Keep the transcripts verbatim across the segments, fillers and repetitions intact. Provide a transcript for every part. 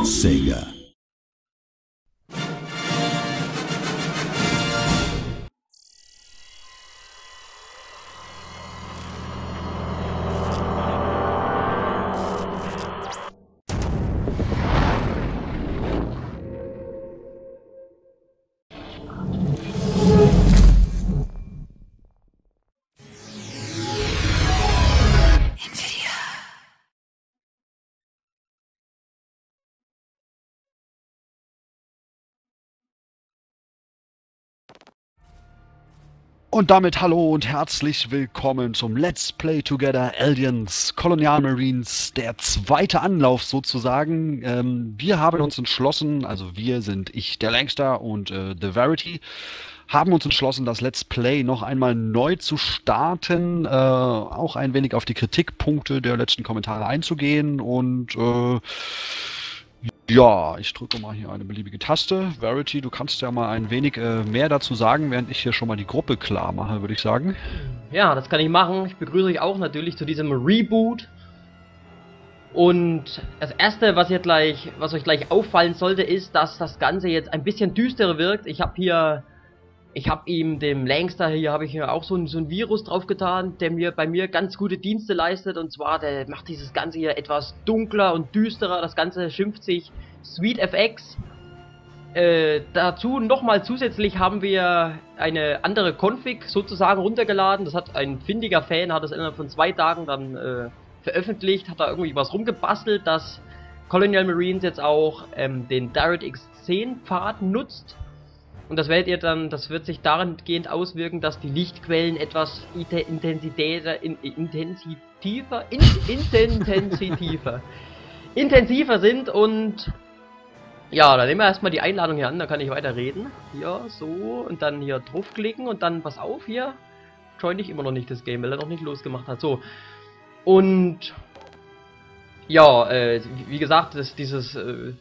Sega. Und damit hallo und herzlich willkommen zum Let's Play Together Aliens Colonial Marines, der zweite Anlauf sozusagen. Ähm, wir haben uns entschlossen, also wir sind ich, der Langster und äh, The Verity, haben uns entschlossen, das Let's Play noch einmal neu zu starten, äh, auch ein wenig auf die Kritikpunkte der letzten Kommentare einzugehen und äh, ja, ich drücke mal hier eine beliebige Taste. Verity, du kannst ja mal ein wenig äh, mehr dazu sagen, während ich hier schon mal die Gruppe klar mache, würde ich sagen. Ja, das kann ich machen. Ich begrüße euch auch natürlich zu diesem Reboot. Und das erste, was, ihr gleich, was euch gleich auffallen sollte, ist, dass das Ganze jetzt ein bisschen düsterer wirkt. Ich habe hier, ich habe ihm, dem Langster hier, habe ich hier auch so ein, so ein Virus drauf getan, der mir bei mir ganz gute Dienste leistet. Und zwar, der macht dieses Ganze hier etwas dunkler und düsterer. Das Ganze schimpft sich SweetFX. Äh, dazu nochmal zusätzlich haben wir eine andere Config sozusagen runtergeladen. Das hat ein findiger Fan, hat es innerhalb von zwei Tagen dann äh, veröffentlicht, hat da irgendwie was rumgebastelt, dass Colonial Marines jetzt auch ähm, den DirectX zehn Pfad nutzt. Und das werdet ihr dann, das wird sich dahingehend auswirken, dass die Lichtquellen etwas intensitäter, in, intensitiver, in, intensitiver, intensiver sind. Und ja, dann nehmen wir erstmal die Einladung hier an, dann kann ich weiter reden. Hier, so, und dann hier draufklicken und dann, pass auf, hier, join ich immer noch nicht das Game, weil er noch nicht losgemacht hat. So, und ja, äh, wie gesagt, das, dieses, äh,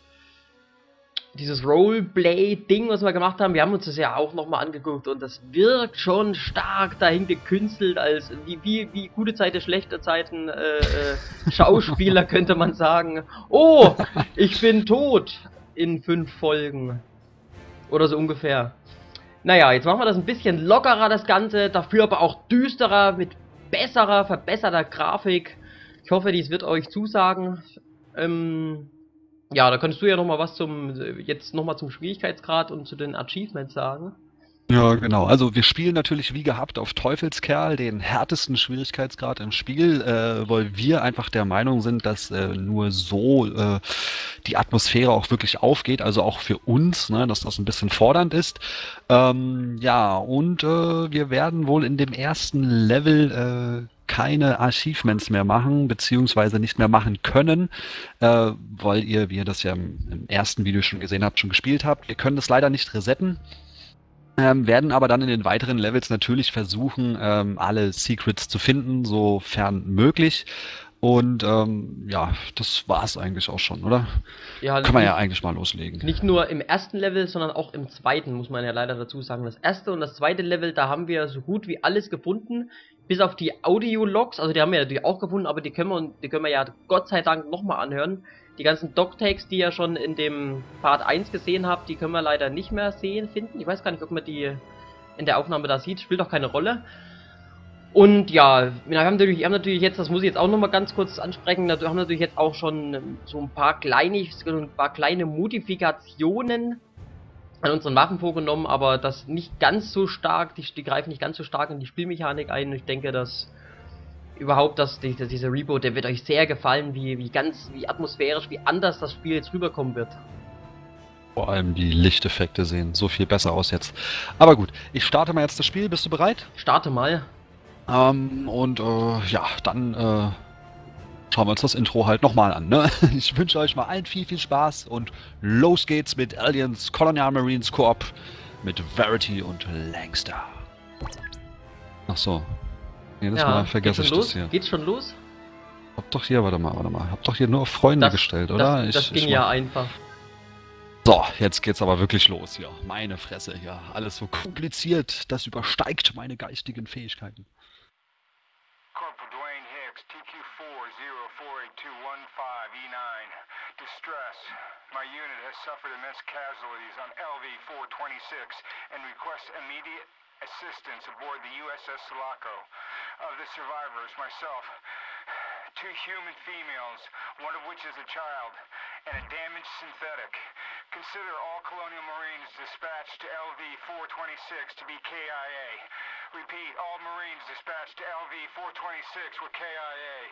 dieses Roleplay-Ding, was wir gemacht haben, wir haben uns das ja auch nochmal angeguckt und das wirkt schon stark dahin gekünstelt, als wie, wie, wie gute Zeiten, schlechte Zeiten, äh, äh, Schauspieler könnte man sagen. Oh, ich bin tot in fünf Folgen. Oder so ungefähr. Naja, jetzt machen wir das ein bisschen lockerer, das Ganze, dafür aber auch düsterer, mit besserer, verbesserter Grafik. Ich hoffe, dies wird euch zusagen. Ähm... Ja, da könntest du ja nochmal was zum, jetzt nochmal zum Schwierigkeitsgrad und zu den Achievements sagen. Ja, genau. Also wir spielen natürlich wie gehabt auf Teufelskerl, den härtesten Schwierigkeitsgrad im Spiel, äh, weil wir einfach der Meinung sind, dass äh, nur so äh, die Atmosphäre auch wirklich aufgeht, also auch für uns, ne, dass das ein bisschen fordernd ist. Ähm, ja, und äh, wir werden wohl in dem ersten Level äh, keine Achievements mehr machen, beziehungsweise nicht mehr machen können, äh, weil ihr, wie ihr das ja im, im ersten Video schon gesehen habt, schon gespielt habt. Wir können das leider nicht resetten. Ähm, werden aber dann in den weiteren Levels natürlich versuchen, ähm, alle Secrets zu finden, sofern möglich. Und ähm, ja, das war's eigentlich auch schon, oder? Ja, Können wir nicht, ja eigentlich mal loslegen. Nicht nur im ersten Level, sondern auch im zweiten, muss man ja leider dazu sagen. Das erste und das zweite Level, da haben wir so gut wie alles gefunden, bis auf die Audio-Logs, also die haben wir natürlich auch gefunden, aber die können wir, die können wir ja Gott sei Dank nochmal anhören. Die ganzen Dogtags, die ihr schon in dem Part eins gesehen habt, die können wir leider nicht mehr sehen, finden. Ich weiß gar nicht, ob man die in der Aufnahme da sieht, spielt auch keine Rolle. Und ja, wir haben natürlich, wir haben natürlich jetzt, das muss ich jetzt auch nochmal ganz kurz ansprechen, wir haben natürlich jetzt auch schon so ein paar kleine, so ein paar kleine Modifikationen an unseren Waffen vorgenommen, aber das nicht ganz so stark, die, die greifen nicht ganz so stark in die Spielmechanik ein. Ich denke, dass überhaupt, dass die, dieser Reboot, der wird euch sehr gefallen, wie, wie ganz, wie atmosphärisch, wie anders das Spiel jetzt rüberkommen wird. Vor allem die Lichteffekte sehen so viel besser aus jetzt. Aber gut, ich starte mal jetzt das Spiel. Bist du bereit? Starte mal. Ähm, und äh, ja, dann äh, schauen wir uns das Intro halt nochmal an. Ne? Ich wünsche euch mal allen viel, viel Spaß und los geht's mit Aliens Colonial Marines Koop mit Verity und Langster. Ach so. Jedes Ja, Mal vergesse ich los? das hier. Geht's schon los? Hab doch hier, warte mal, warte mal. Hab doch hier nur auf Freunde das, gestellt, oder? Das, das ich, ging ich ja einfach. So, jetzt geht's aber wirklich los hier. Meine Fresse hier. Alles so kompliziert, das übersteigt meine geistigen Fähigkeiten. Corporal Dwayne Hicks, T Q four zero four eight two one five E nine. Distress. My unit has suffered immense casualties on L V four twenty-six and requests immediate assistance aboard the U S S Sulaco. Of the survivors, myself, two human females, one of which is a child, and a damaged synthetic. Consider all Colonial Marines dispatched to L V four twenty-six to be K I A. Repeat, all Marines dispatched to L V four twenty-six were K I A.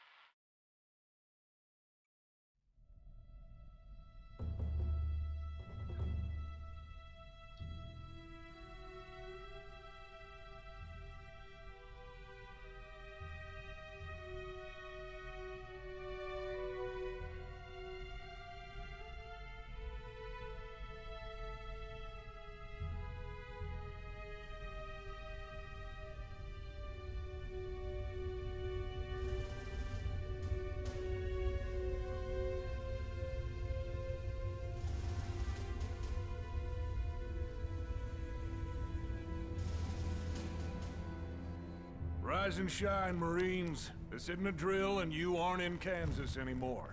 Rise and shine, Marines. This isn't a drill, and you aren't in Kansas anymore.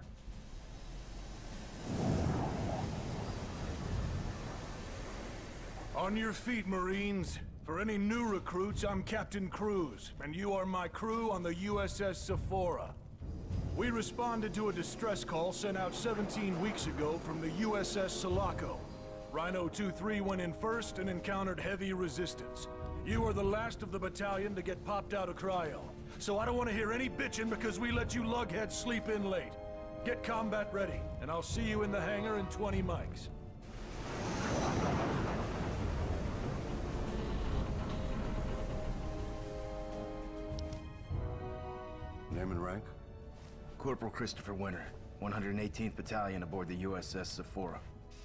On your feet, Marines. For any new recruits, I'm Captain Cruz, and you are my crew on the U S S Sephora. We responded to a distress call sent out seventeen weeks ago from the U S S Sulaco. Rhino two three went in first and encountered heavy resistance. You are the last of the battalion to get popped out of cryo. So I don't want to hear any bitching because we let you lugheads sleep in late. Get combat ready, and I'll see you in the hangar in twenty mics. Name and rank? Corporal Christopher Winter, one hundred eighteenth Battalion aboard the U S S Sephora.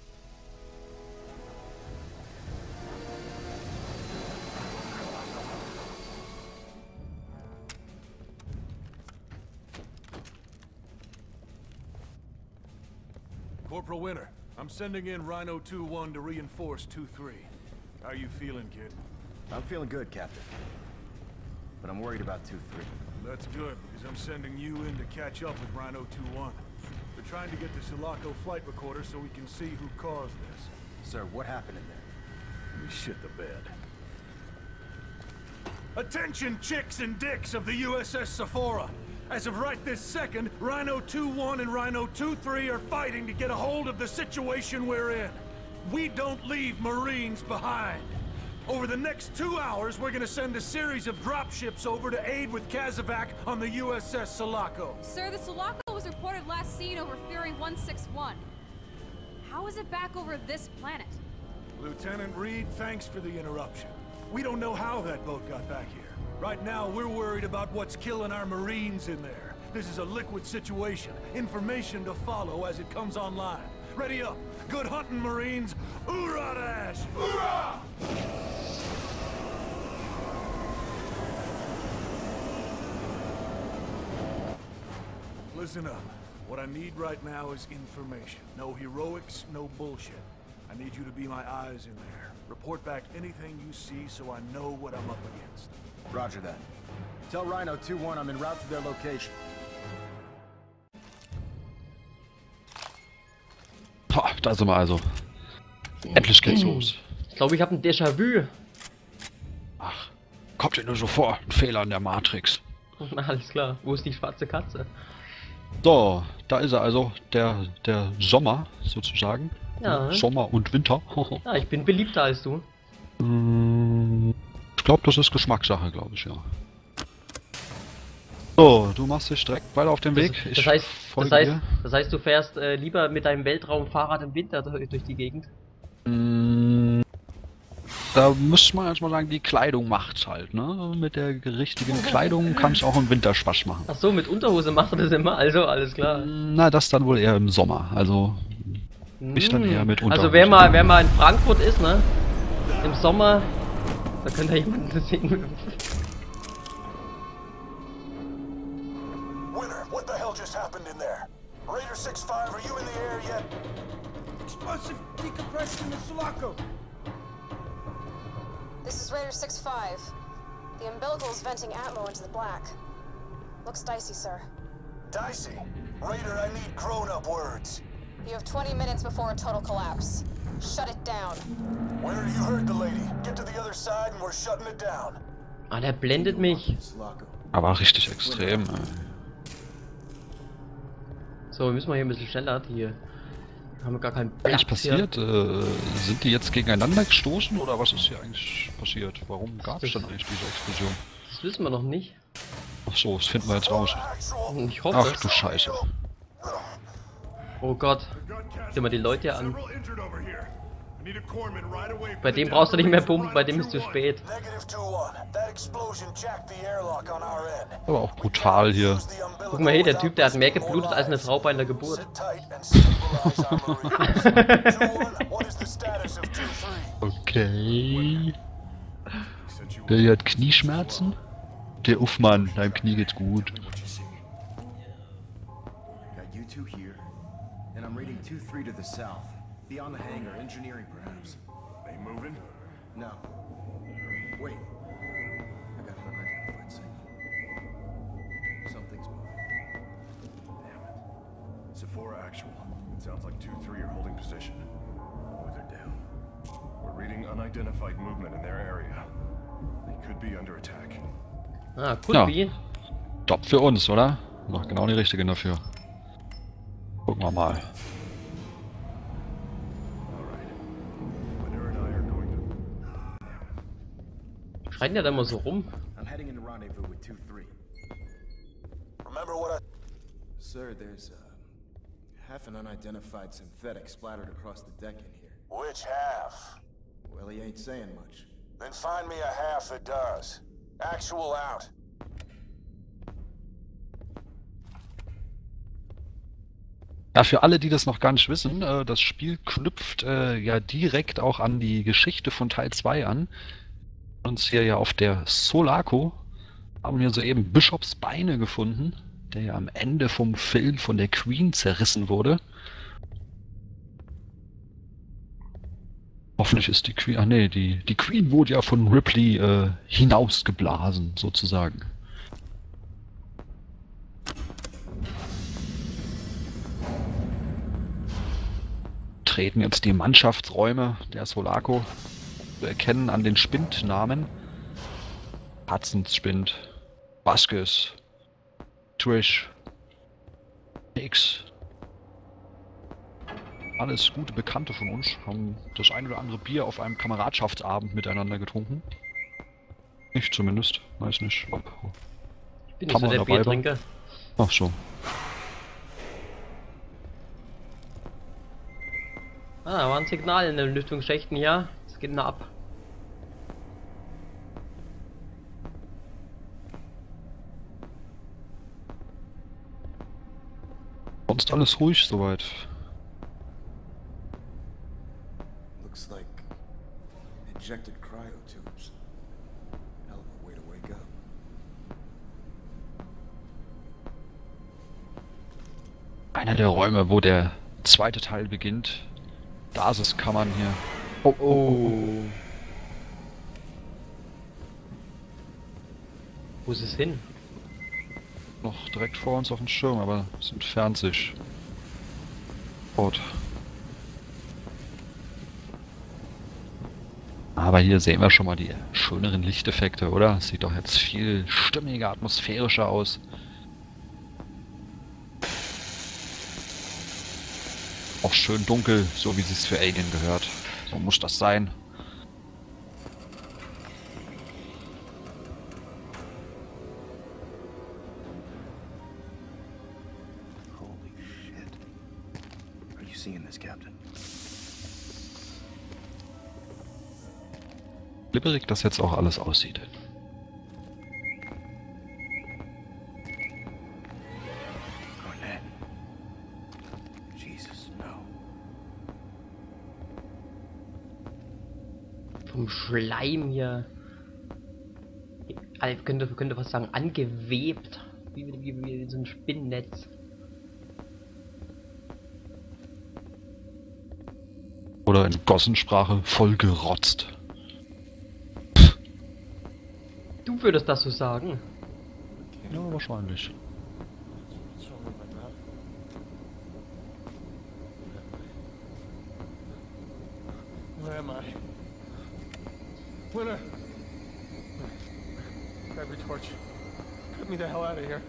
Corporal Winter, I'm sending in Rhino two one to reinforce two three. How you feeling, kid? I'm feeling good, Captain. But I'm worried about two three. That's good, because I'm sending you in to catch up with Rhino two one. We're trying to get the Sulaco flight recorder so we can see who caused this. Sir, what happened in there? Let me shit the bed. Attention, chicks and dicks of the U S S Sephora! As of right this second, Rhino two one and Rhino two three are fighting to get a hold of the situation we're in. We don't leave Marines behind. Over the next two hours, we're gonna send a series of dropships over to aid with Kazovac on the U S S Sulaco. Sir, the Sulaco was reported last seen over Fury one six one. How is it back over this planet? Lieutenant Reed, thanks for the interruption. We don't know how that boat got back here. Right now, we're worried about what's killing our Marines in there. This is a liquid situation. Information to follow as it comes online. Ready up. Good hunting, Marines. Hoorah, Dash! Hoorah! Listen up. What I need right now is information. No heroics, no bullshit. I need you to be my eyes in there. Report back anything you see so I know what I'm up against. Roger that. Tell Rhino two one I'm en route to their location. Boah, da sind wir also. Endlich geht's los. Ich glaube, ich habe ein Déjà-vu. Ach, kommt dir nur so vor, ein Fehler in der Matrix. Na, alles klar. Wo ist die schwarze Katze? So, da ist er also, der, der Sommer sozusagen. Ja. Sommer und Winter. Ja, ich bin beliebter als du. Ich glaube, das ist Geschmackssache, glaube ich, ja. So, du machst dich direkt weiter auf den Weg. Das, das, ich heißt, das, heißt, dir. das heißt, du fährst äh, lieber mit deinem Weltraumfahrrad im Winter durch, durch die Gegend? Mm, da müsste man erstmal sagen, die Kleidung macht's halt, ne? Mit der richtigen Kleidung kann es auch im Winter Spaß machen. Ach so, mit Unterhose macht er das immer, also alles klar. Na, das dann wohl eher im Sommer, also ich dann eher mit Unterhose. Also wer mal, wer mal in Frankfurt ist, ne? Im Sommer, da könnt ihr jemanden sehen. Winter, what the hell just happened in there? Raider six five, are you in the air yet? Explosive decompression in the Sulaco. This is Raider six five. The umbilical is venting Atmo into the black. Looks dicey, sir. Dicey? Raider, I need grown-up words. You have twenty minutes before a total collapse. Shut it down. Winter, you heard the lady. Get to the other side and we're shutting it down. Ah, der blendet mich. Aber richtig extrem. So, müssen wir hier ein bisschen schneller. Hier haben wir gar keinen Was ist Platz hier. passiert? Äh, sind die jetzt gegeneinander gestoßen oder was ist hier eigentlich passiert? Warum gab es dann eigentlich diese Explosion? Das wissen wir noch nicht. Ach so, das finden wir jetzt raus. Ich hoffe. Ach du Scheiße. Oh Gott. Sieh mal die Leute an. Bei dem brauchst du nicht mehr pumpen, bei dem ist zu spät. Aber auch brutal hier. Guck mal hier, der Typ, der hat mehr geblutet als eine Frau bei einer Geburt. Okay. Der hier hat Knieschmerzen? Der Uffmann, deinem Knie geht's gut. Got you two here, and I'm reading two three to the south. Beyond the hangar, engineering perhaps. They moving? No. Wait. I got an unidentified signal. Something's moving. Damn it. Sephora actual. It sounds like two three are holding position. Oh, they're down. We're reading unidentified movement in their area. They could be under attack. Ah, cool, Ja. wie? Top für uns, oder? Noch genau die richtige dafür. Gucken wir mal. Schreit der da immer so rum? I'm heading into rendezvous with two three. Remember what I... Sir, there's uh, half an unidentified synthetic splattered across the deck in here. Which half? Well, he ain't saying much. Then find me a half that does. Actual out. Ja, für alle, die das noch gar nicht wissen, äh, das Spiel knüpft äh, ja direkt auch an die Geschichte von Teil zwei an. Uns hier ja auf der Sulaco haben wir soeben Bishops Beine gefunden, der ja am Ende vom Film von der Queen zerrissen wurde. Hoffentlich ist die Queen, ah nee, die, die Queen wurde ja von Ripley äh, hinausgeblasen, sozusagen. Treten jetzt die Mannschaftsräume der Sulaco zu erkennen an den Spindnamen. Hudsons Spind, Vasquez, Trish, Nix. Alles gute Bekannte von uns, haben das ein oder andere Bier auf einem Kameradschaftsabend miteinander getrunken. Ich zumindest, weiß nicht, ob Ich bin nicht so der Biertrinker. Ach so. Ah, da war ein Signal in den Lüftungsschächten hier. Es geht noch ab. Sonst alles ruhig soweit. Looks like ejected cryotubes. Hell of a way to wake up. Einer der Räume, wo der zweite Teil beginnt. Basiskammern hier. Oh, oh, oh. Wo ist es hin? Noch direkt vor uns auf dem Schirm, aber es entfernt sich. Gut. Aber hier sehen wir schon mal die schöneren Lichteffekte, oder? Sieht doch jetzt viel stimmiger, atmosphärischer aus. Auch schön dunkel, so wie es sich für Alien gehört. So muss das sein. Holy shit. Are you seeing this, Captain? Glibberig das jetzt auch alles aussieht. Garnett. Jesus, no. Vom Schleim hier. Ich könnte, könnte was sagen, angewebt. Wie, wie, wie so ein Spinnennetz. Oder in Gossensprache vollgerotzt. Du würdest das so sagen. Ja, wahrscheinlich. Where am I? Winter! Grab your torch. Get me the hell out of here.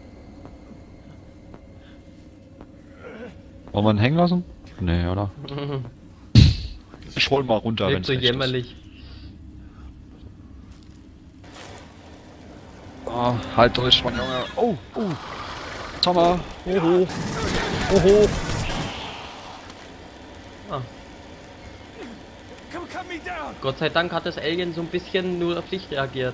Wollen wir ihn hängen lassen? Nee, oder? Ich hol mal runter, wenn Wirkt es so echt jämmerlich. ist. Oh, halt durch, mein Junge. Oh, oh. Sommer. Oho. Oho. Ah. Come cut me down! Gott sei Dank hat das Alien so ein bisschen nur auf dich reagiert.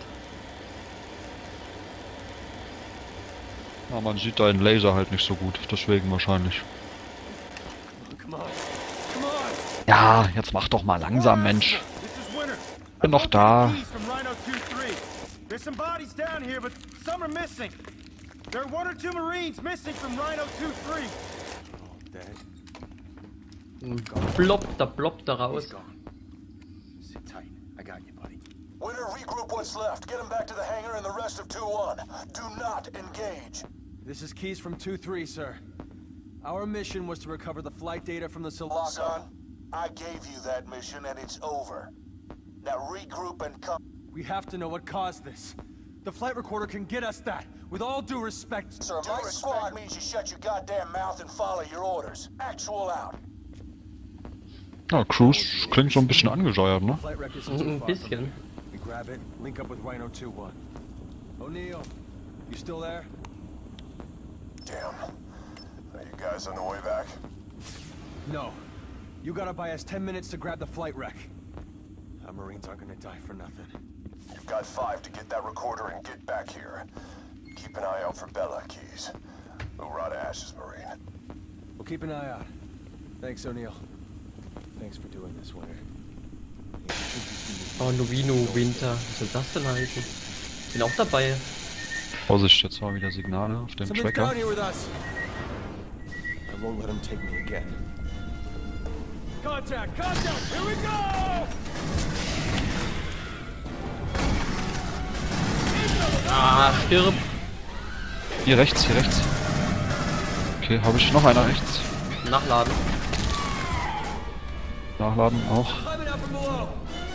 Ja, man sieht deinen Laser halt nicht so gut, deswegen wahrscheinlich. Come on. Come on! Ja, jetzt mach doch mal langsam, Mensch. This is Winter. Bin noch da. From Rhino two three. There's some bodies down here, but some are missing. There are one or two Marines missing from Rhino two three. Oh, dead. Ploppt, da ploppt er raus. He's gone. Sit tight. I got you, buddy. Winter, regroup what's left. Get him back to the hangar and the rest of two one. Do not engage. This is Keys from two three, sir. Our mission was to recover the flight data from the Sulaco. Son, I gave you that mission and it's over. Now regroup and come. We have to know what caused this. The flight recorder can get us that. With all due respect, Sir, my squad means you shut your goddamn mouth and follow your orders. Actual out. Ja, Cruz klingt so ein bisschen angescheuert, ne? flight wreck isn't Ein too far from bisschen. here. We grab it, link up with Rhino two one. O'Neill, you still there? Damn. Are you guys on the way back? No. You gotta buy us ten minutes to grab the flight wreck. Our Marines aren't gonna die for nothing. You've got five to get that recorder and get back here. Keep an eye out for Bella, Keys. Murata Ash's Marine. We'll keep an eye out. Thanks, O'Neill. Thanks for doing this, Winter. Oh, Novino Winter. Was soll das denn heißen? Bin auch dabei. Vorsicht, jetzt mal wieder Signale auf dem Something's Tracker. down here with us. I won't let him take me again. Contact! Contact! Here we go! Ah, stirb. Hier rechts, hier rechts. Okay, habe ich noch einer rechts. Nachladen. Nachladen auch. Climbing out from below.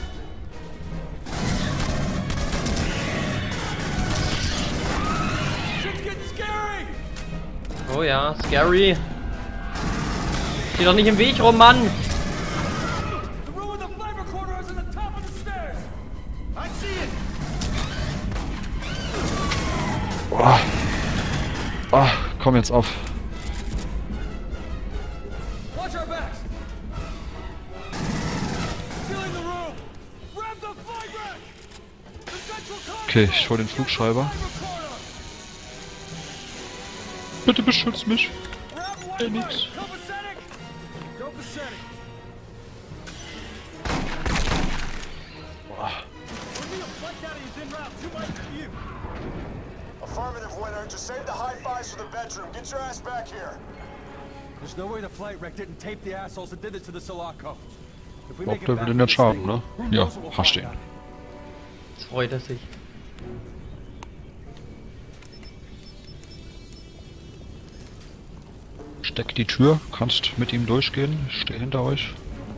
Shit's getting scary! Oh ja, scary. Steh doch nicht im Weg rum, Mann. The room with the flight recorder is at the top of the stairs. I see it. Oh. Oh, komm jetzt auf. Watch our backs. Filling the room. Grab the flight rack. The central console. Okay, ich hol den Flugschreiber. Flight recorder. Bitte beschütz mich. Grab Ey, Wi-Fi. nix. Copacetic. Copacetic. Boah. O'Neill, flight data is en route. Two miles to you. Affirmative, Winter. Just save the high fives for the bedroom. Get your ass back here. There's no way the flight wreck didn't tape the assholes that did this to the Sulaco. If we Glaubt, make it der back will den to jetzt this haben, thing, ne? who Ja, knows what we'll hast find ihn. out. Jetzt freut er sich. Steck die Tür, kannst mit ihm durchgehen. Ich stehe hinter euch.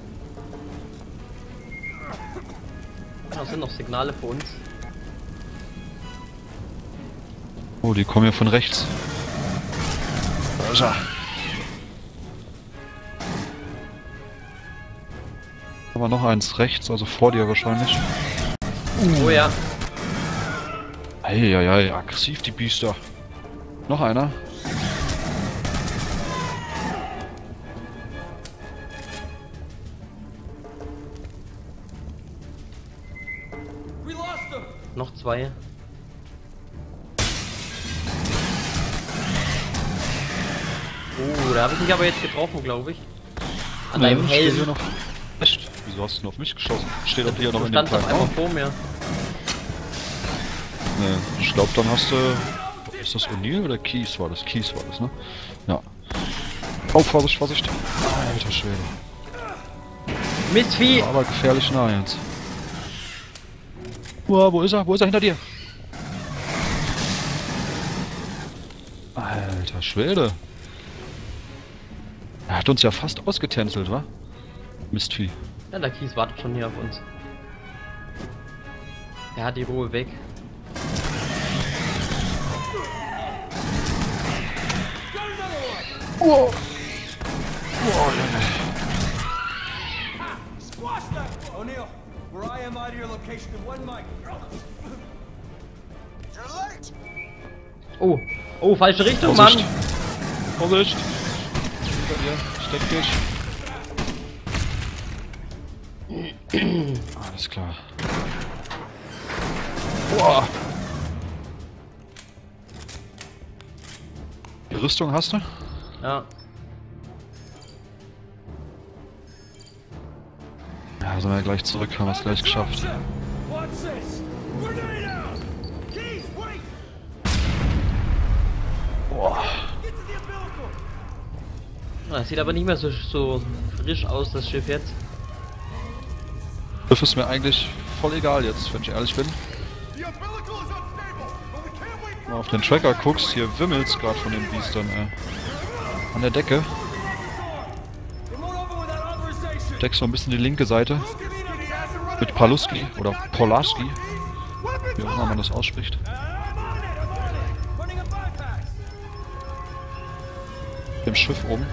Da sind noch Signale für uns. Oh, die kommen ja von rechts. Da ist er. Aber noch eins rechts, also vor dir wahrscheinlich. Oh ja. Eieiei, aggressiv die Biester. Noch einer. We lost them. Noch zwei. Oh, da habe ich mich aber jetzt getroffen, glaube ich. An Nee, deinem ich stehe hier Helm. noch. Echt? Wieso hast du denn auf mich geschossen? Steht doch hier noch Du in dem standst auf kleinen einmal Raum. vor mir. Nee, ich glaube, dann hast du... Ist das O'Neill oder Keys war das? Keys war das, ne? Ja. Oh, Vorsicht, Vorsicht. Alter Schwede. Mistvieh! War aber gefährlich nah jetzt. Uah, wo ist er? Wo ist er? Hinter dir! Alter Schwede. Er hat uns ja fast ausgetänzelt, wa? Mistvieh. Ja, der Kies wartet schon hier auf uns. Er hat die Ruhe weg. Oh. Oh, O'Neill, where I am out of your location in one mic. You're late! Oh, oh, falsche Richtung, Vorsicht. Mann! Vorsicht! Hinter dir, steck dich. Alles klar. Boah. Die Rüstung hast du? Ja. Ja, sind wir gleich zurück, haben wir es gleich geschafft. What's this? Grenade out! Keys, wait! Boah. Get to the umbilical! Das sieht aber nicht mehr so, so frisch aus, das Schiff jetzt. Das ist mir eigentlich voll egal jetzt, wenn ich ehrlich bin. The umbilical is unstable, but we can't wait Wenn du auf den Tracker guckst, hier wimmelt's gerade von den Biestern, ey. An der Decke. It won't open without authorization. Deckst so ein bisschen die linke Seite. Mit Paluski oder Polaski, wie auch immer man das ausspricht. I'm on it, I'm on it! Running a bypass! Dem Schiff oben.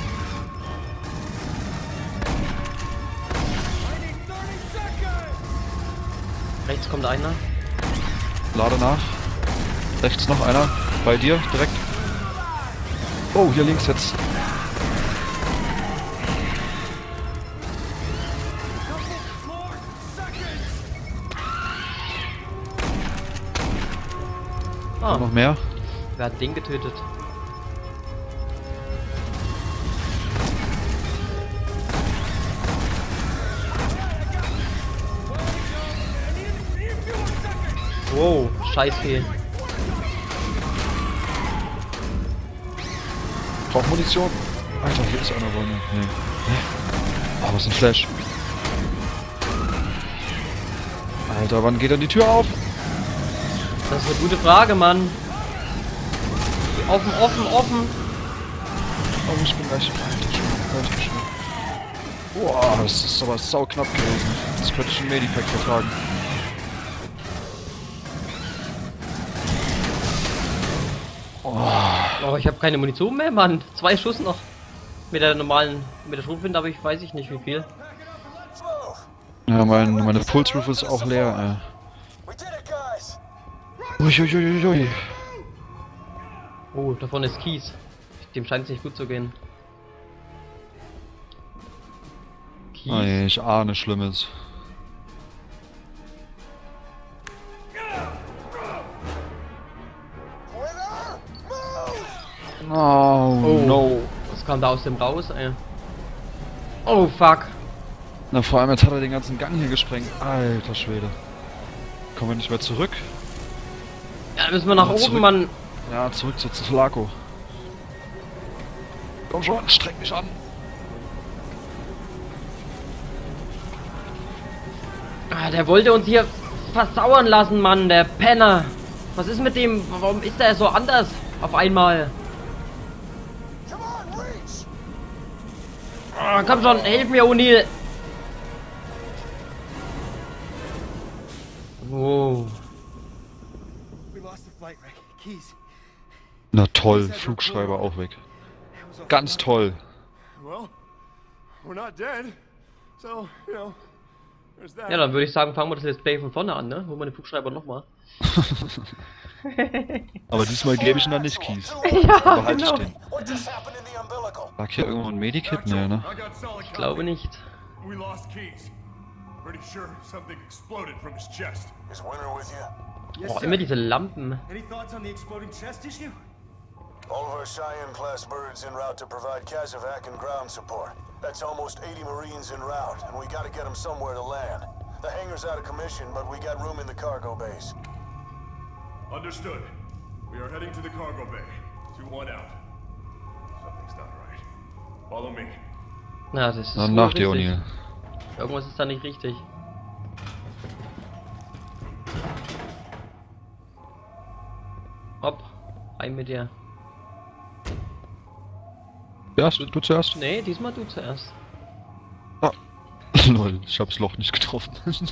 I need thirty seconds! Rechts kommt einer. Lade nach. Rechts noch einer. Bei dir direkt. Oh, hier links jetzt. More seconds! Ah, Noch mehr. wer hat den getötet? Wow, scheiß viel. Braucht Munition. Alter, hier ist einer wohl. Nee. Nee. Oh, was ist ein Flash? Alter, wann geht denn die Tür auf? Das ist eine gute Frage, Mann. Offen, offen, offen. Oh, ich bin gleich. Alter, schon. Alter, schon. Boah, das ist aber sauknapp gewesen. Das könnte ich ein Medipack vertragen. Oh, ich habe keine Munition mehr, Mann. Zwei Schuss noch. Mit der normalen, mit der Schrotflinte habe ich, weiß ich nicht wie viel. Ja, mein, meine Pulse Rifle ist auch leer, We did it, guys! ey. Uiuiuiui. Oh, da vorne ist Kies. Dem scheint es nicht gut zu gehen. Kies. Oh, je, ich ahne Schlimmes. Winner! Move! Oh, Oh. no. Was kam da aus dem raus, ey? Oh, fuck. Na, vor allem jetzt hat er den ganzen Gang hier gesprengt. Alter Schwede. Kommen wir nicht mehr zurück? Ja, müssen wir nach Ja, oben, zurück. Mann. Ja, zurück zu Zulaco. Komm schon, streck mich an. Ah, der wollte uns hier versauern lassen, Mann, der Penner. Was ist mit dem? Warum ist der so anders auf einmal? Come on, reach! Ah, komm schon, hilf mir, O'Neill. Wow. We lost the flight wreck. Keys. Na toll, Flugschreiber auch weg. Ganz toll. Well, we're not dead. So, you know, there's that. Ja, dann würde ich sagen, fangen wir das Let's Play von vorne an, ne? Holen wir den Flugschreiber nochmal. Aber diesmal gebe ich ihn dann nicht Kies. Ja, Behalte ich genau. den. What just happened in the umbilical? Lag hier irgendwo ein Medikit? Nee, ne? I got solid Ich glaube nicht. We lost Keys. Pretty sure something exploded from his chest. Is Winter with you? Yes, Boah, sir. immer diese Lampen. Any thoughts on the exploding chest issue? All of our Cheyenne-class birds en route to provide Kazovac and ground support. That's almost eighty Marines en route, and we gotta get them somewhere to land. The hangar's out of commission, but we got room in the cargo base. Understood. We are heading to the cargo bay. two one out. Something's not right. Follow me. Na, das ist Dann wohl nach dir, richtig. O'Neill. Irgendwas ist da nicht richtig. Hopp, rein mit dir. Ja, du zuerst? Nee, diesmal du zuerst. Ah. Lol, ich hab's Loch nicht getroffen.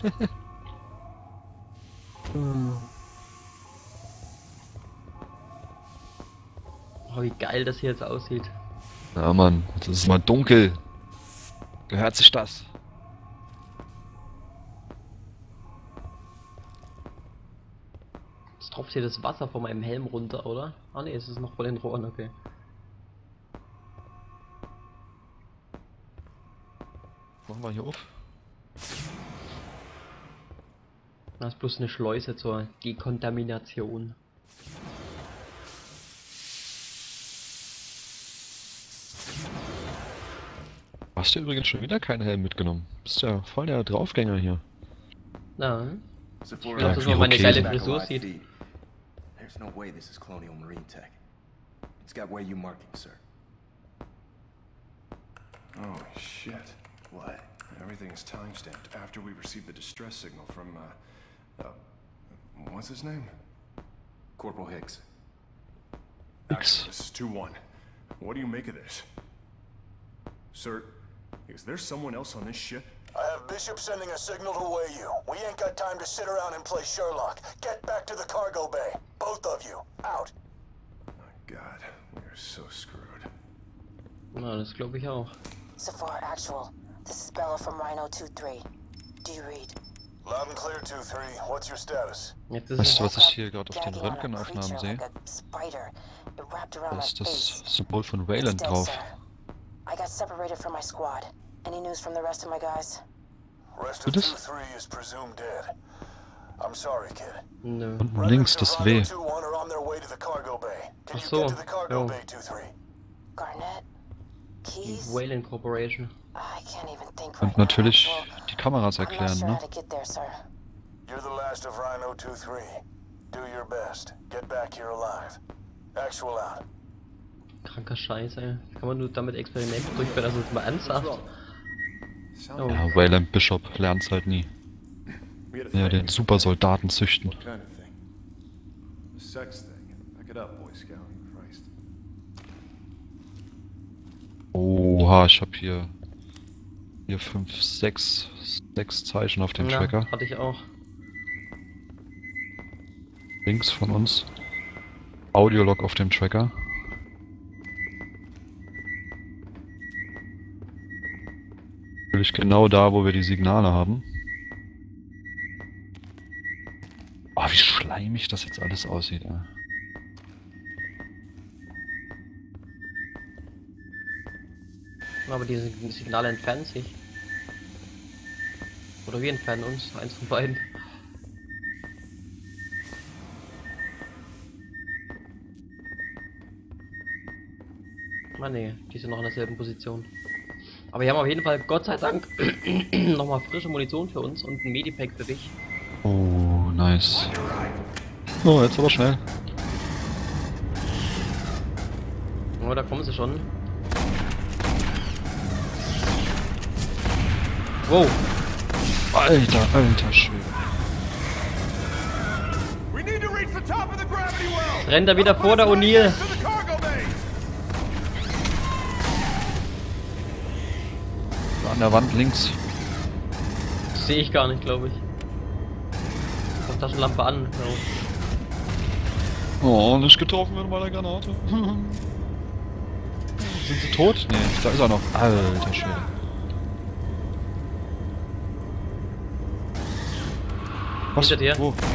Oh, wie geil das hier jetzt aussieht. Ja Mann, jetzt ist es mal dunkel. Gehört sich das? Jetzt tropft hier das Wasser von meinem Helm runter, oder? Ah ne, es ist noch vor den Rohren, okay. Machen wir hier auf. Das ist bloß eine Schleuse zur Dekontamination. Hast du übrigens schon wieder keinen Helm mitgenommen? Bist ja voll der Draufgänger hier. Na, So ich glaube, dass man meine geile Frisur sieht. There's no way this is Colonial Marine tech. It's got way you markings, sir. Oh, shit. What? Everything is timestamped after we received the distress signal from, uh, uh, what's his name? Corporal Hicks. Nix. This is two one. What do you make of this? Sir, is there someone else on this ship? I have Bishop sending a signal to weigh you. We ain't got time to sit around and play Sherlock. Get back to the cargo bay. Both of you. Out. My God, we're so screwed. Na, das glaube ich auch. Sephora Actual. This is Bella from Rhino two three. Do you read? Loud and clear, two three. What's your status? Jetzt ist Weißt es du, was ich hier gerade auf den Röntgenaufnahmen sehe? Da ist das Symbol von Wayland drauf. I got separated from my squad. Any news from the rest of my guys? Rest Du of two das? three is presumed dead. I'm sorry, kid. Nö. Unten links das W. two one are on their way to the cargo bay. Can Ach you so, get to the cargo ja. bay, two three? Garnett? Keys? Wayland Corporation. I can't even think Und right natürlich now, Actual. die Kameras I'm not erklären, sure ne? how to get there, sir. You're the last of Rhino two three. Do your best. Get back here alive. Actual out. Kranker Scheiß, ey. Kann man nur damit Experimente durchführen, also jetzt mal ernsthaft. Oh. Ja, Wayland Bishop lernt's halt nie. We had a Ja, thing. den Supersoldaten züchten. What kind of thing? The sex thing. Back it up, Boy Scout. Christ. Oha, ich hab hier... Hier fünf, sechs, sechs Zeichen auf dem Ja, Tracker. hatte ich auch. Links von uns. Audiolog auf dem Tracker. Natürlich genau da, wo wir die Signale haben. Oh, wie schleimig das jetzt alles aussieht, ey. Aber diese Signale entfernen sich. Oder wir entfernen uns, eins von beiden. Ah ne, die sind noch in derselben Position. Aber wir haben auf jeden Fall, Gott sei Dank, nochmal frische Munition für uns und ein Medipack für dich. Oh, nice. Oh, jetzt aber schnell. Oh, da kommen sie schon. Wow. Alter, alter Schwede. We need to reach the top of the gravity well. Rennt er wieder vor der O'Neill. To the cargo bay. An der Wand links. Sehe ich gar nicht, glaube ich. Auf Taschenlampe an. Ja. Oh, nicht getroffen mit meiner Granate. Sind sie tot? Nee, da ist er noch. Alter Schwede. Was? Hinter dir. Wo?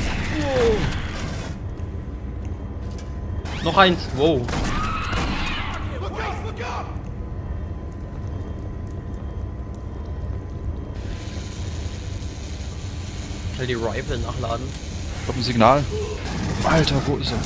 Noch eins. Wow. Look out, look out. Schnell die Rifle nachladen. Ich hab ein Signal. Alter, wo ist er?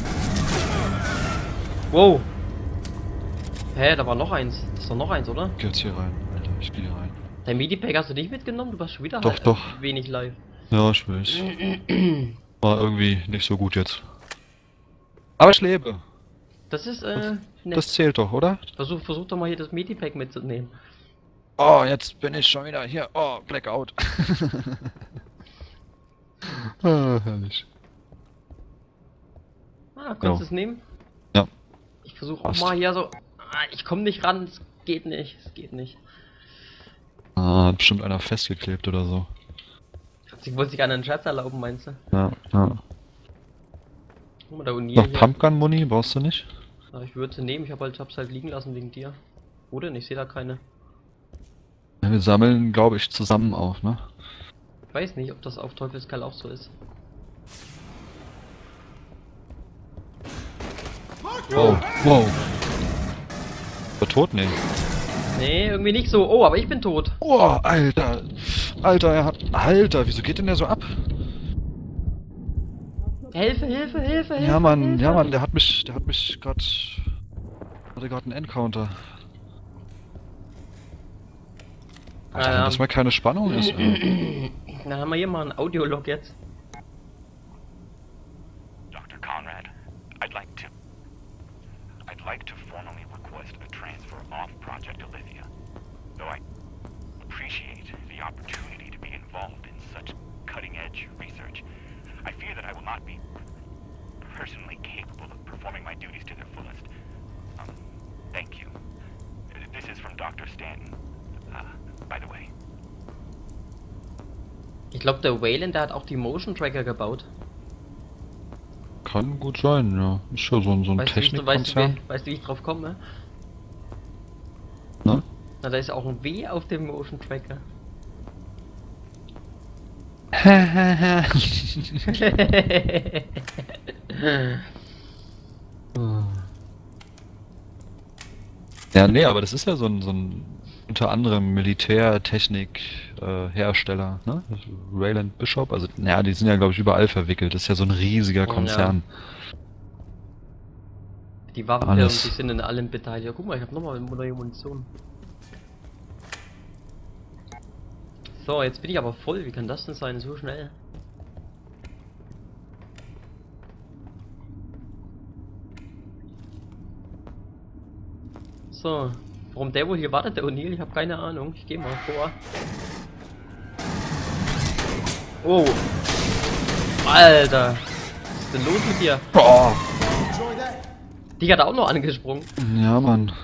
Wow. Hä, da war noch eins. Das ist doch noch eins, oder? Geh jetzt hier rein, Alter, ich geh hier rein. Dein Medipack hast du nicht mitgenommen? Du warst schon wieder Doch, halt doch. wenig live. Ja, ich weiß. War irgendwie nicht so gut jetzt. Aber ich lebe. Das ist, äh, nett. Das zählt doch, oder? Versuch, versuch doch mal hier das Medipack mitzunehmen. Oh, jetzt bin ich schon wieder hier. Oh, Blackout. Ah, herrlich. Ah, kannst Ja. du es nehmen? Ja. Ich versuche auch Passt. mal hier so. Ah, ich komme nicht ran, es geht nicht, es geht nicht. Ah, hat bestimmt einer festgeklebt oder so. Sie wollte sich einen Scherz erlauben, meinst du? Ja, ja. Guck mal, da O'Neill Noch hier. Pumpgun-Muni brauchst du nicht? Ja, ich würde sie nehmen, ich hab halt, hab's halt liegen lassen wegen dir. Wo denn? Ich sehe da keine. Ja, wir sammeln, glaube ich, zusammen auf, ne? Ich weiß nicht, ob das auf Teufelskerl auch so ist. Wow, wow. War tot? Nee. Nee, irgendwie nicht so. Oh, aber ich bin tot. Oh, Alter. Alter, er hat... Alter, wieso geht denn der so ab? Hilfe, Hilfe, Hilfe, Hilfe. Ja, Mann, Hilfe. ja, Mann, der hat mich... Der hat mich grad... Hatte gerade einen Encounter. Alter, Ah, ja. wenn das mal keine Spannung ist. äh. Dann haben wir hier mal einen Audiolog jetzt. Doctor Conrad, I'd like to... I'd like to formally request a transfer off Project Olivia. Though I appreciate the opportunity to be involved in such cutting-edge research, I fear that I will not be personally capable of performing my duties to their fullest. Um, thank you. This is from Doctor Stanton, uh, by the way. Ich glaube, der Wayland, der hat auch die Motion Tracker gebaut. Kann gut sein, ja. Ist ja so ein, so ein Weißt du, wie ich- weißt, du, Technikkonzern. wie- weißt du, wie ich drauf komme? Ne? Na, da ist auch ein W auf dem Motion Tracker. Ja, nee, aber das ist ja so ein, so ein unter anderem Militärtechnik-Hersteller, ne? Rayland Bishop, also, naja, die sind ja, glaube ich, überall verwickelt. Das ist ja so ein riesiger Konzern. Die Waffenfirmen, die Alles. sind in allem beteiligt. Ja, guck mal, ich habe nochmal neue Munition. So, jetzt bin ich aber voll. Wie kann das denn sein? So schnell. So, warum der wohl hier wartet, der O'Neill? Ich habe keine Ahnung. Ich gehe mal vor. Oh. Alter. Was ist denn los mit dir? Boah. Die hat auch noch angesprungen. Ja, Mann.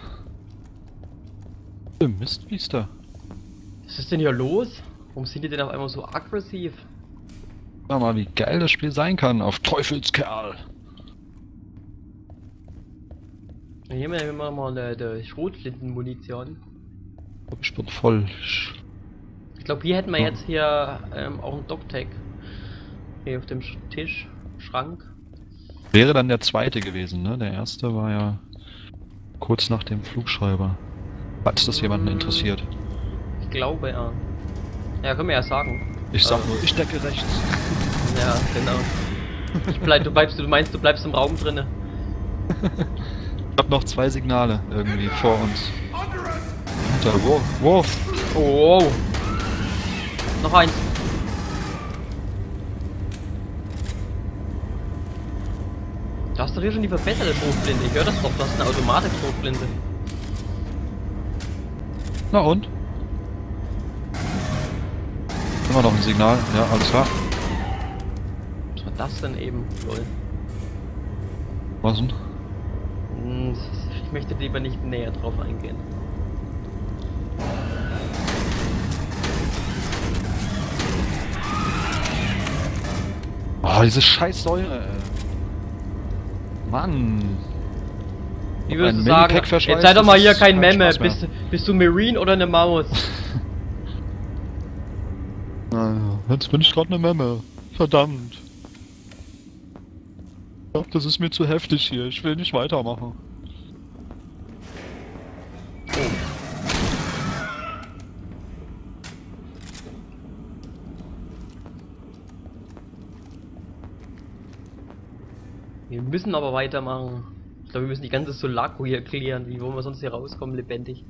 Mistbiester. Was ist denn hier los? Warum sind die denn auf einmal so aggressiv? Sag mal, wie geil das Spiel sein kann auf Teufelskerl. Hier haben wir mal eine, eine Schrotflintenmunition. Ich bin voll. Ich glaube, hier hätten wir jetzt hier ähm, auch einen Doctag. Hier auf dem Sch- Tisch, Schrank. Wäre dann der zweite gewesen, ne? Der erste war ja kurz nach dem Flugschreiber. Falls das jemanden interessiert. Ich glaube, ja. Ja, können wir ja sagen. Ich sag Ähm, nur, ich decke rechts. Ja, genau. Ich bleib, du bleibst, du meinst, du bleibst im Raum drinne. Ich hab noch zwei Signale irgendwie vor uns. Da, wow, wow. Oh. Noch eins. Du hast doch hier schon die verbesserte Schrotflinte. Ich höre das doch, das ist eine Automatik-Schrotflinte. Na und? Immer noch ein Signal, ja, alles klar. Was war das denn eben? Lol. Was denn? Hm, Ich möchte lieber nicht näher drauf eingehen. Oh, diese scheiß Säure. Mann. Wie Ein würdest du sagen? Medipack-Verschleiß, Jetzt sei doch das mal hier ist kein kein Memme. Spaß mehr. Bist, bist du Marine oder eine Maus? Naja, jetzt bin ich gerade eine Memme. Verdammt. Ich glaub, das ist mir zu heftig hier. Ich will nicht weitermachen. Wir müssen aber weitermachen. Ich glaube, wir müssen die ganze Sulaco hier klären. Wie wollen wir sonst hier rauskommen, lebendig?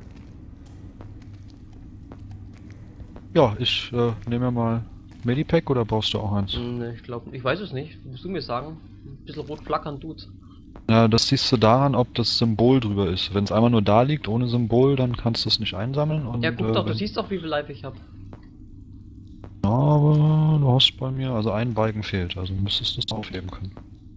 Ja, ich äh, nehme mir mal Medipack oder brauchst du auch eins? Hm, ich glaube, ich weiß es nicht. Musst du mir sagen. Ein bisschen rot flackern tut's. Ja, das siehst du daran, ob das Symbol drüber ist. Wenn es einmal nur da liegt, ohne Symbol, dann kannst du es nicht einsammeln. Und, Ja, guck äh, doch, du wenn- siehst doch, wie viel Life ich habe. Ja, aber du hast bei mir, also ein Balken fehlt, also müsstest du es aufheben können.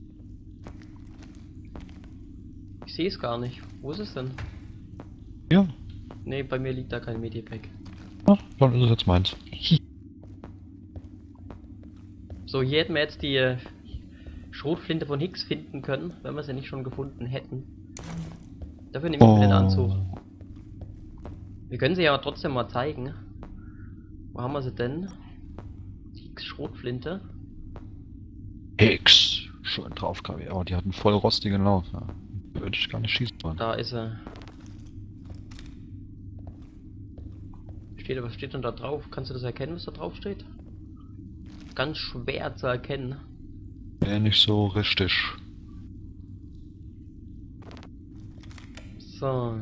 Ich sehe es gar nicht. Wo ist es denn? Ja. Ne, bei mir liegt da kein Medipack. Ach, dann ist es jetzt meins. So, hier hätten wir jetzt die äh, Schrotflinte von Hicks finden können, wenn wir sie nicht schon gefunden hätten. Dafür nehme ich oh. den Anzug. Wir können sie ja trotzdem mal zeigen. Wo haben wir sie denn? Hicks Schrotflinte. Hicks. Schön drauf, K W. Oh, die hatten voll rostigen Lauf. Ja. Würde ich gar nicht schießen wollen. Da ist er. Steht, was steht denn da drauf? Kannst du das erkennen, was da drauf steht? Ganz schwer zu erkennen. Ja, nicht so richtig. So.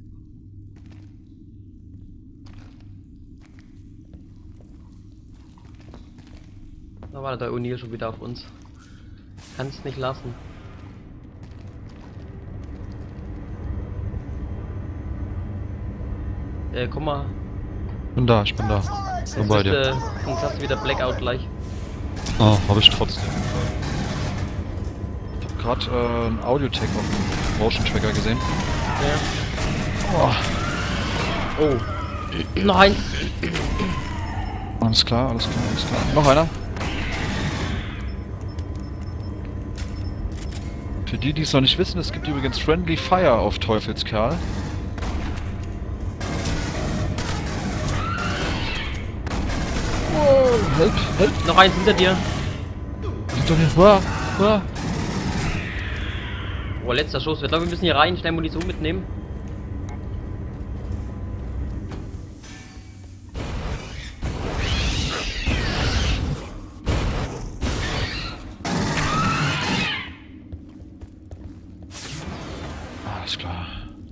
Da war der O'Neill schon wieder auf uns. Kannst nicht lassen. Äh, komm mal. Ich bin da, ich bin da. Bin bei dir. Äh, sonst hast du wieder Blackout gleich. Oh, hab ich trotzdem. Ich hab grad äh, einen Audio-Tag auf dem Motion Tracker gesehen. Ja. Oh. Oh. Nein. Alles klar, alles klar, alles klar. Noch einer. Für die, die es noch nicht wissen, es gibt übrigens Friendly Fire auf Teufelskerl. Oh, help, help. Noch eins hinter dir. Hinter dir. Wow, wow. Oh, letzter Schuss. Wir glaube, wir müssen hier rein, schnell Munition mitnehmen. Alles klar.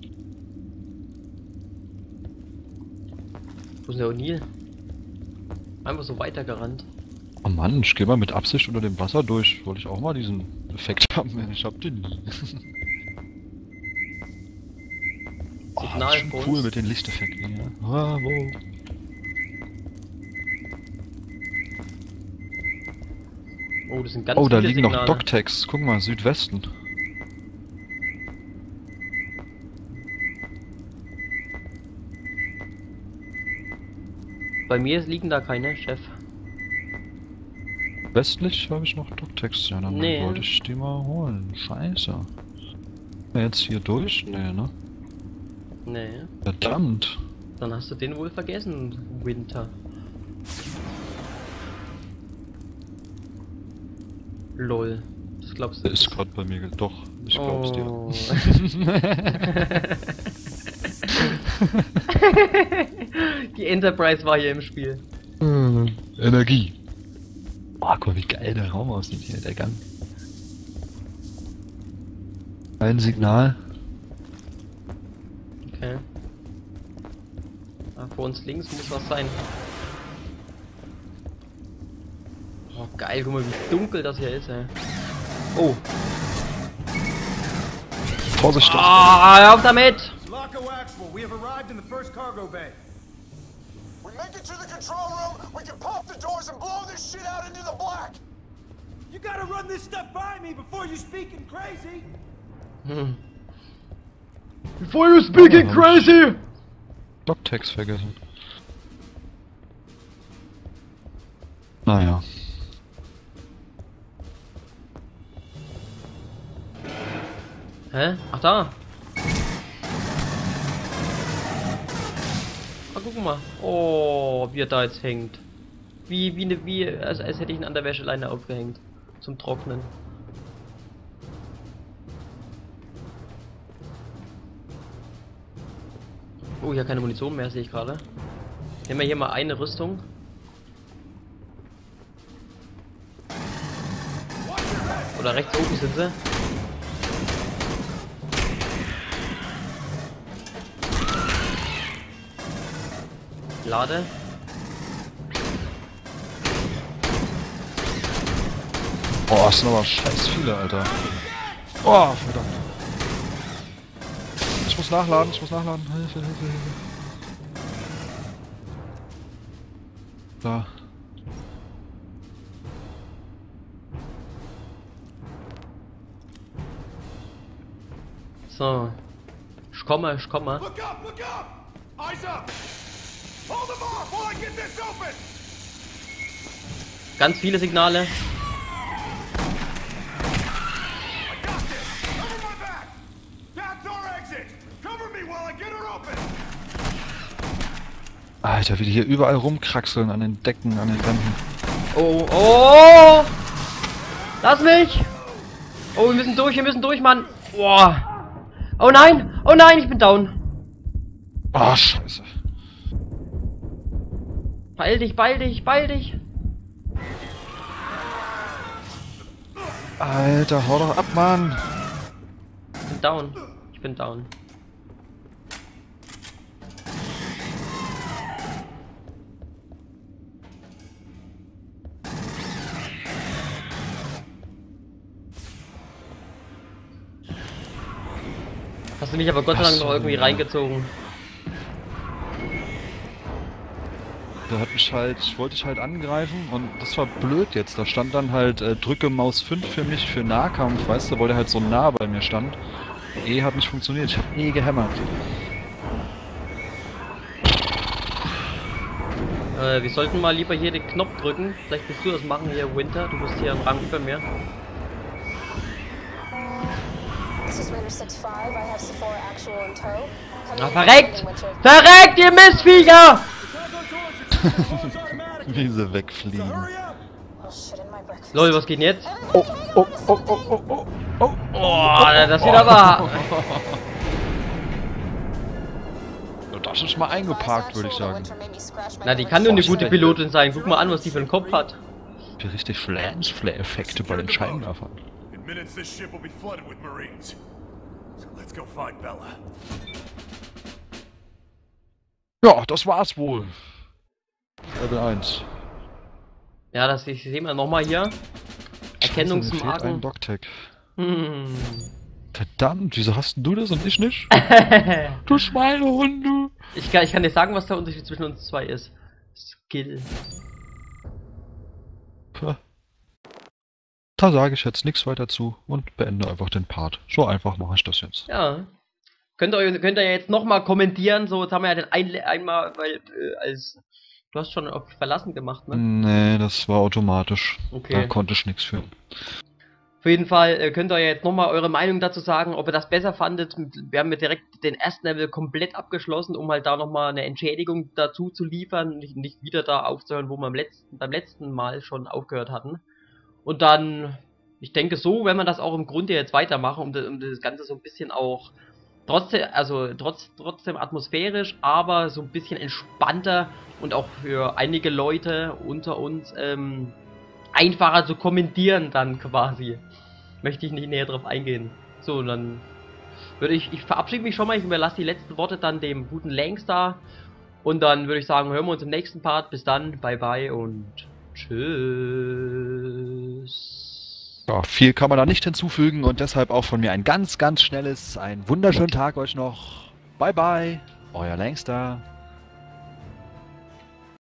Wo ist der O'Neill? Einfach so weitergerannt. Oh Mann, ich geh mal mit Absicht unter dem Wasser durch. Wollte ich auch mal diesen Effekt haben, ich hab den nie. Signal oh, schon cool mit den Lichteffekten hier. Ah, wo? Oh, das sind ganz Oh, da viele liegen Signale. noch Dock-Tags. Guck mal, Südwesten. Bei mir liegen da keine, Chef. Westlich habe ich noch Dock-Tags. Ja, dann nee. wollte ich die mal holen. Scheiße. Jetzt hier durch? Nee, ne? Nee. Verdammt. Dann hast du den wohl vergessen, Winter. Lol. Das glaubst du? Der ist gerade bei mir. Doch, ich glaub's oh. dir. Die Enterprise war hier im Spiel. Hm, Energie. Oh, guck mal, wie geil der Raum aussieht hier, der Gang. Ein Signal. Okay. Ah, vor uns links muss was sein. Oh, geil, guck mal, wie dunkel das hier ist, ey. Oh. Vorsicht! Ah, hör auf damit! Sulaco Actual, we have arrived in the first cargo bay. We make it to the control room, we can pop the doors and blow this shit out into the black! You gotta run this stuff by me before you speaking crazy! Hm. Before you speaking oh, crazy! Dock-Tags vergessen. Naja. Hä? Ach da! Ah, guck mal. Oh, wie er da jetzt hängt. Wie, wie, ne, wie, als, als hätte ich ihn an der Wäscheleine aufgehängt. Zum Trocknen. Oh, hier keine Munition mehr, sehe ich gerade. Nehmen wir hier mal eine Rüstung. Oder rechts oben sind sie. Lade. Oh, das sind aber scheiß viele, Alter. Oh, verdammt. Ich muss nachladen, ich muss nachladen. Hilfe, Hilfe, Hilfe. Da. So. Ich komme, ich komme. Look up, look up! Eyes up! Hold them off! Ganz viele Signale. Alter, wie die hier überall rumkraxeln an den Decken, an den Wänden. Oh, oh! Lass mich! Oh, wir müssen durch, wir müssen durch, Mann! Boah! Oh nein! Oh nein, ich bin down! Ah, scheiße. Beeil dich, beeil dich, beeil dich! Alter, hau doch ab, Mann! Ich bin down. Ich bin down. Hast du mich aber Gott sei Dank noch irgendwie reingezogen. Der hat mich halt, ich wollte dich halt angreifen und das war blöd jetzt. Da stand dann halt, äh, drücke Maus fünf für mich für Nahkampf, weißt du, weil der halt so nah bei mir stand. E hat nicht funktioniert, ich hab E gehämmert. Äh, wir sollten mal lieber hier den Knopf drücken. Vielleicht willst du das machen hier, Winter. Du bist hier am Rang über mir. Ah, verreckt! Verreckt, ihr Missviecher! Wie sie wegfliegen. Lol, was geht denn jetzt? Oh, oh, oh, oh, oh, oh, oh. Oh, das wird aber... Das ist mal eingeparkt, würde ich sagen. Na, die kann nur eine gute Pilotin sein. Guck mal an, was die für einen Kopf hat. Wie richtig Lensflare-Effekte bei den Scheinwerfern. Ja, das war's wohl. Level eins. Ja, das ich sehe mal nochmal hier. Erkennungsmarken. Doctech. Hm. Verdammt, wieso hast du das und ich nicht? Du Schweinehunde! Ich kann, ich kann dir sagen, was der Unterschied zwischen uns zwei ist. Skill. Puh. Da sage ich jetzt nichts weiter zu und beende einfach den Part. So einfach mache ich das jetzt. Ja. Könnt ihr, könnt ihr jetzt nochmal kommentieren, so, jetzt haben wir ja den ein, einmal, weil, äh, als, du hast schon auf Verlassen gemacht, ne? Nee, das war automatisch. Okay. Da konnte ich nichts für. Auf jeden Fall äh, könnt ihr jetzt nochmal eure Meinung dazu sagen, ob ihr das besser fandet. Wir haben ja direkt den ersten Level komplett abgeschlossen, um halt da nochmal eine Entschädigung dazu zu liefern, nicht, nicht wieder da aufzuhören, wo wir beim letzten, beim letzten Mal schon aufgehört hatten. Und dann, ich denke so, wenn man das auch im Grunde jetzt weitermachen, um das, um das Ganze so ein bisschen auch trotzdem, also trotz, trotzdem atmosphärisch, aber so ein bisschen entspannter und auch für einige Leute unter uns ähm, einfacher zu kommentieren dann quasi. Möchte ich nicht näher drauf eingehen. So, dann würde ich, ich verabschiede mich schon mal, ich überlasse die letzten Worte dann dem guten Langstar. Und dann würde ich sagen, hören wir uns im nächsten Part. Bis dann, bye bye und tschüss. Ja, viel kann man da nicht hinzufügen und deshalb auch von mir ein ganz, ganz schnelles, einen wunderschönen Tag euch noch. Bye bye, euer Langstar.